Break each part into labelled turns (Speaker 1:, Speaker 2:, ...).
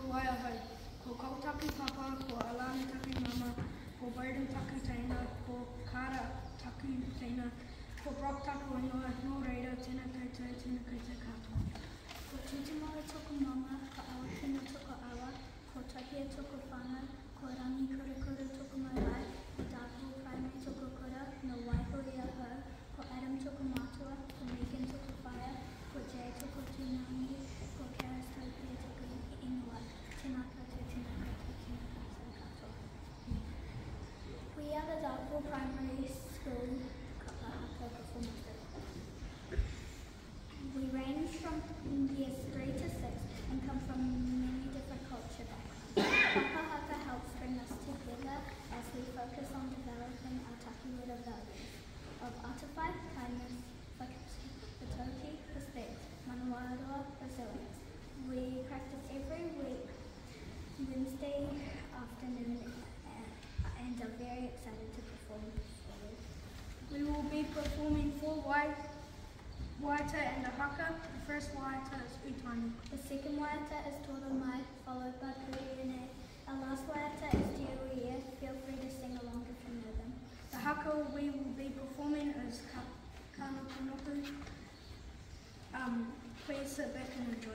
Speaker 1: waiahai. Ko kautaki papa, ko alani taki mama, ko Braden taki teina, ko Kara taki teina, ko Brock taki wanoa, no reira, tēnā koutou, tēnā koutou katoa.
Speaker 2: Ko Tutimora toko mama, ko Awakina toko awa, ko Tahia toko whana, ko Rangi kura kura toko mawai, ko Dargaville Rotary toko kura, no Waihoi aha, ko Adam toko matua, ko Megan toko whaia, ko Jay toko tūnangi, ko Karis Topia toko ingoa, tēnā koutou, tēnā koutou, tēnā koutou katoa. We are the Dargaville Primary School Kapa haka performance group. We range from years 3 to 6 and come from many different culture backgrounds. Kapa haka helps bring us together as we focus on developing our takiwara values of atawhai, kindness, whakatauki, respect, manawarua, resilience. We practice every week, Wednesday afternoon, and are very excited to perform.
Speaker 1: We will be performing 4 waiata and a haka. The first waiata is utani.
Speaker 2: The second waiata is toro mai, followed by kuriene. Our last waiata is te uia. Feel free to sing along if you know them.
Speaker 1: The haka we will be performing is kanokonoku. Please sit back and enjoy.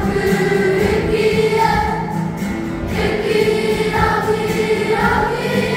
Speaker 3: Haki, haki, haki.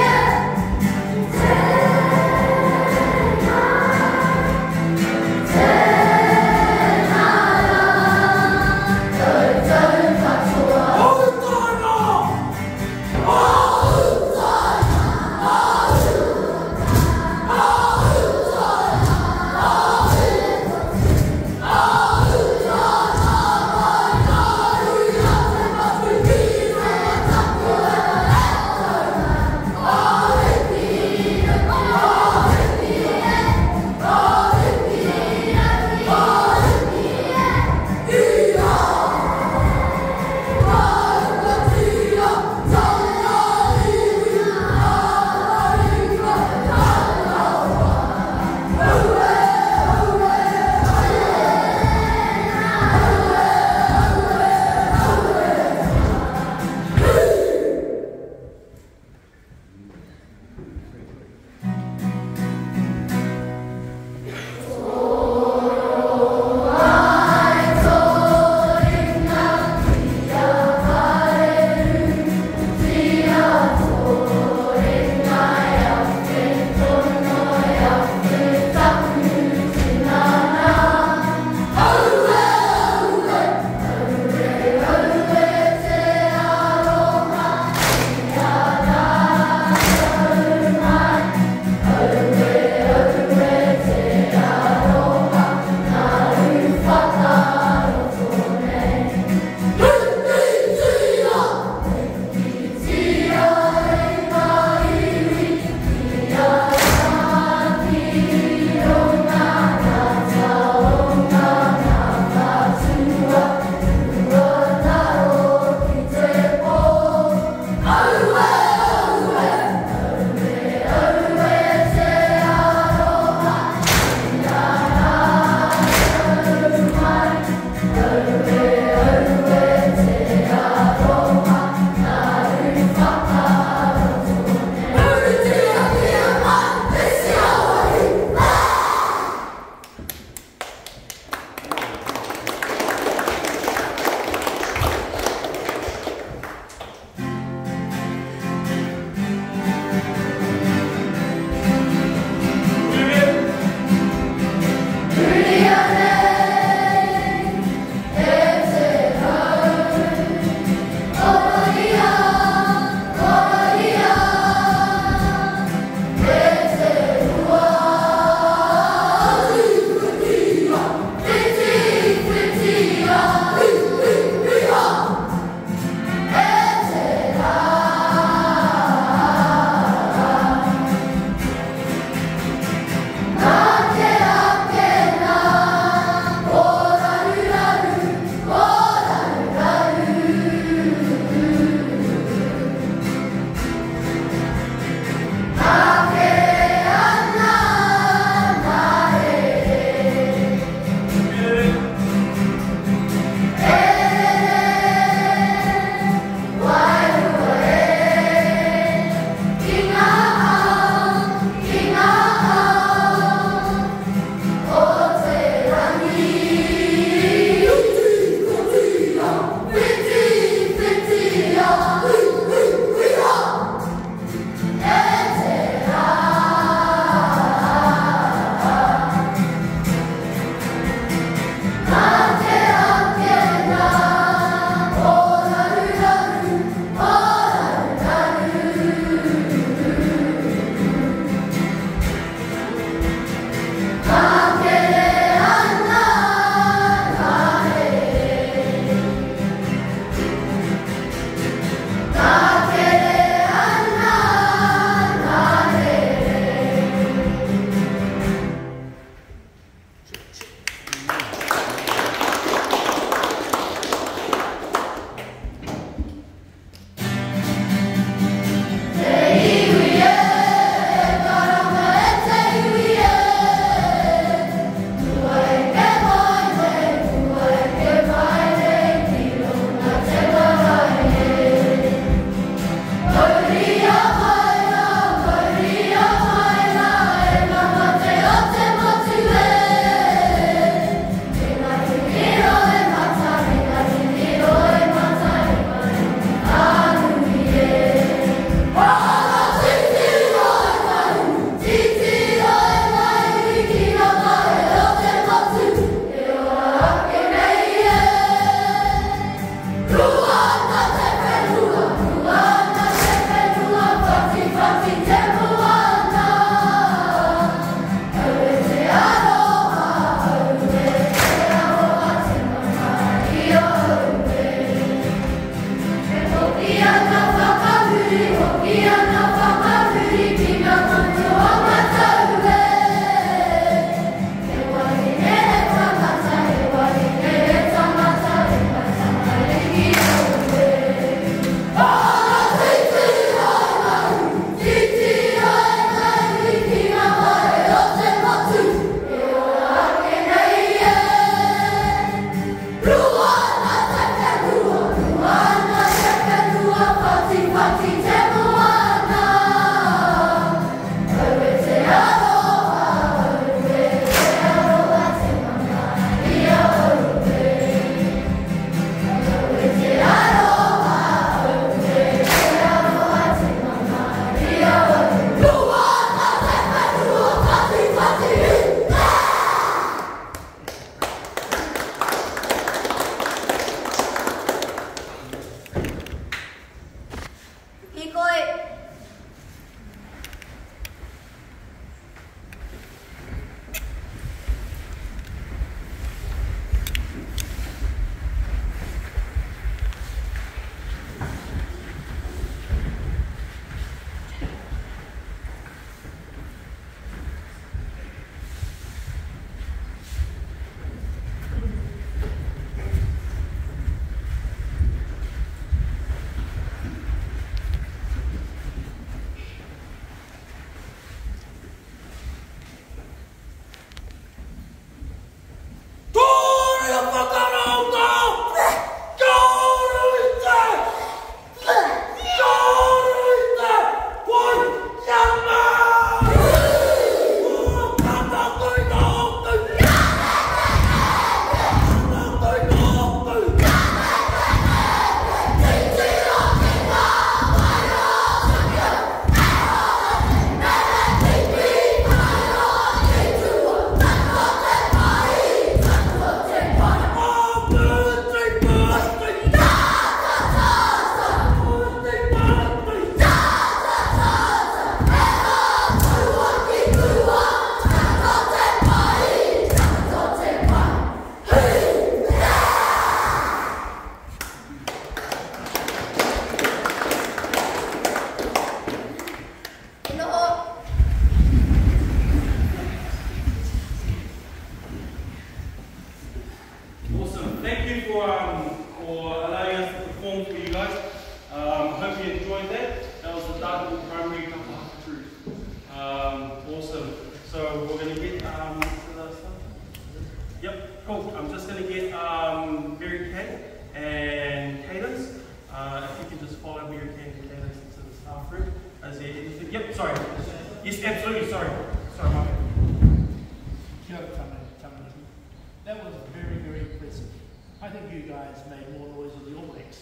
Speaker 3: Is there anything? Yep, sorry. Yes, absolutely, sorry. Sorry, Mike.
Speaker 4: Kia ora, tamariki. That was very, very impressive. I think you guys made more noise than the All Blacks.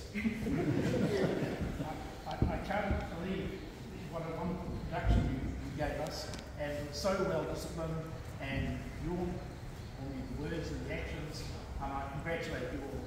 Speaker 4: I can't believe what a wonderful production you gave us, and so well disciplined, and your words and the actions, and I congratulate you all.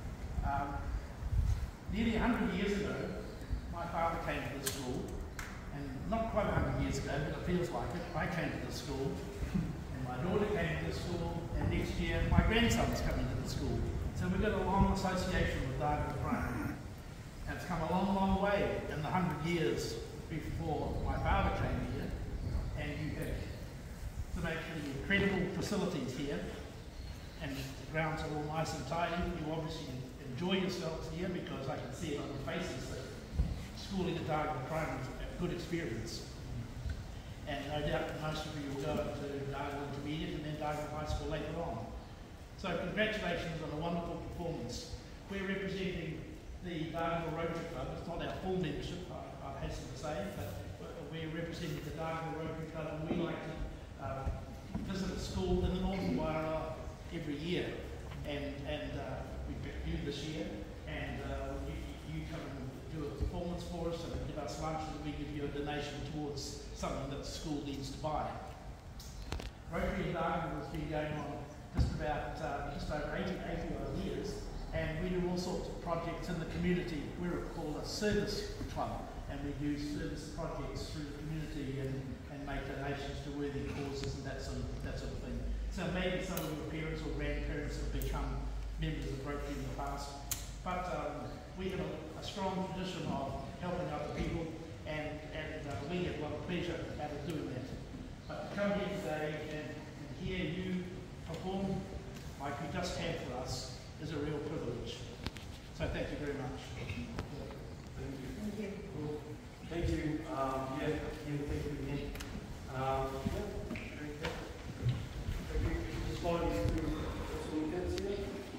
Speaker 4: Nearly 100 years ago, my father came to the school, and not quite 100 years ago, but it feels like it, I came to the school, and my daughter came to the school, and next year my grandson's coming to the school. So we've got a long association with Dargaville Rotary. And it's come a long, long way in the 100 years before my father came here, and you have some actually incredible facilities here, and the grounds are all nice and tidy. You obviously enjoy yourselves here because I can see it on your faces that schooling at Dargaville Primary is a good experience. And no doubt that most of you will go to Dargaville Intermediate and then Dargaville High School later on. So congratulations on a wonderful performance. We're representing the Dargaville Rotary Club. It's not our full membership, I hasten to say, but we're representing the Dargaville Rotary Club, and we like to visit a school in the Northern Wairoa every year. And we've got you this year, and you come and do a performance for us and give us lunch, and we give you a donation towards something that the school needs to buy. Rotary in Dargaville has been going on just over 80 odd years, and we do all sorts of projects in the community. We're called a service club, and we do service projects through the community and make donations to worthy causes and that sort of thing. So maybe some of your parents or grandparents have become members of Rotary in the past, but we have a strong tradition of helping other people, and we have a lot of pleasure out of doing that. But to come here today and hear you perform like you just had for us is a real privilege. So thank you very much.
Speaker 3: Thank you. Thank you. Cool. Thank you. Thank you again. Very good. Just follow you through some minutes here.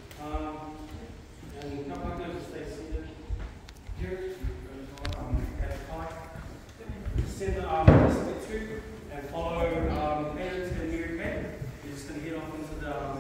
Speaker 3: And come back there to stay seated. Here, at the mic. Send the two and follow parents and new men. You're just going to head off into the